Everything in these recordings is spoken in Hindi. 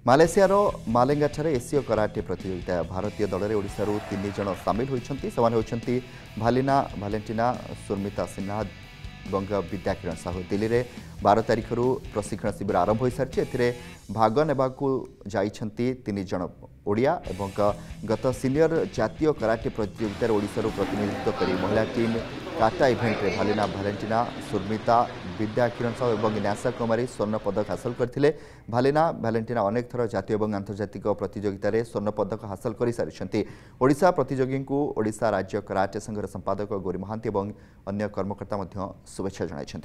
मालेशियार मालेंगा एसीय कराटे प्रतियोगिता भारतीय दल में ओडिशार 3 जन सामिल होती होती भालिना भालेंटिना सुर्मिता सिन्हा और विद्या किरण साहू दिल्ली में 12 तारिख प्रशिक्षण शिविर आरंभ हो सारी भाग नेबाकू जाइछंती 3 जन ओडिया एवं गत सीनियर जातीय कराटे प्रतियोगिता ओडिशार प्रतिनिधित्व कर महिला टीम काटा इवेंट में भालिना भालेंटिना सुर्मिता विद्या किरण साहू और न्यासा कुमारी स्वर्ण पदक हासिल करथिले। भालिना भालेंटिना अनेक थर जातीय और आंतर्जातिक प्रतियोगिता रे स्वर्ण पदक हासिल कर सारी ओडिशा प्रतियोगी को ओडिशा राज्य कराटे संघर संपादक गौरी महांती और अन्य कर्मकर्ता शुभेच्छा जणाइछंती।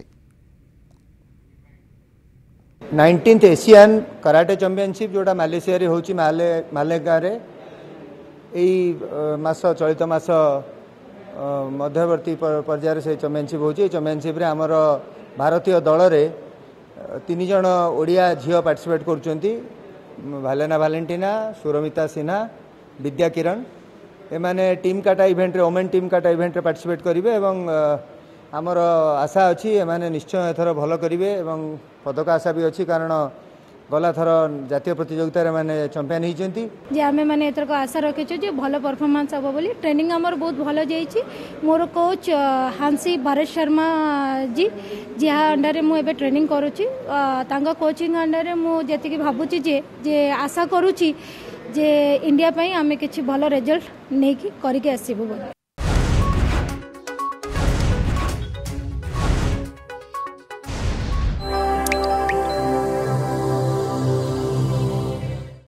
19th एशियन कराटे चैंपियनशिप जोड़ा मालेशिया रे होची मालेगा रे मास चलित मास मध्यवर्ती पर्यायर से चैंपियनशिप होची। चैंपियनशिप रे हमर भारतीय दल रे 3 जन ओडिया झियो पार्टिसिपेट करूचंती। भालेना भालेंटिना सुरमिता सिन्हा विद्या किरण एमाने टीम काटा इवेंट रे वोमेन टीम काटा इवेंट रे पार्टिसिपेट करिवे एवं आमर आशा अच्छी एमाने निश्चय एथर भल करिवे एवं पदक आशा भी अच्छी कारण गला थर जातीय प्रतियोगिता माने चैंपियन होती जे आमे माने एथर को आशा रखिछु जे भल परफॉर्मेंस हबो बोली। ट्रेनिंग हमर बहुत भल जाईछि। मोर कोच हांसी भारत शर्मा जी जहा अंडर रे मु एबे ट्रेनिंग करूछि तांगा कोचिंग अंडर रे मु जेति कि भाबुछि जे आशा करूछि जे इंडिया पई आमे किछि भल रिजल्ट नै कि करिके आसीबो।